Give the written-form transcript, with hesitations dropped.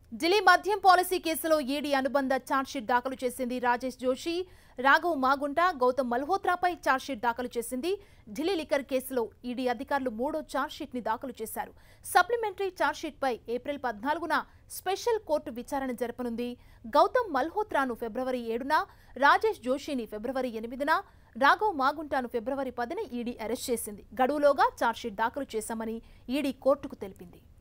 ఢిల్లీ మద్యం పాలసీ కేసులో ఈడీ అనుబంధ ఛార్జ్షీట్ దాఖలు చేసింది. రాజేష్ జోషి, రాఘవ్ మాగుంట, గౌతమ్ మల్హోత్రాపై ఛార్జ్షీట్ దాఖలు చేసింది. ఢిల్లీ లిక్కర్ కేసులో ఈడీ అధికారులు మూడో ఛార్జ్షీట్ ని దాఖలు చేశారు. సప్లిమెంటరీ ఛార్జ్షీట్ పై ఏప్రిల్ 14న స్పెషల్ కోర్టు విచారణ జరపనుంది. గౌతమ్ మల్హోత్రాను ఫిబ్రవరి 7న, రాజేష్ జోషిని ఫిబ్రవరి 8న, రాఘవ్ మాగుంటాను ఫిబ్రవరి 10న ఈడీ అరెస్ట్ చేసింది. గడువులోగా ఛార్జ్షీట్ దాఖలు చేశామని ఈడీ కోర్టుకు తెలిపింది.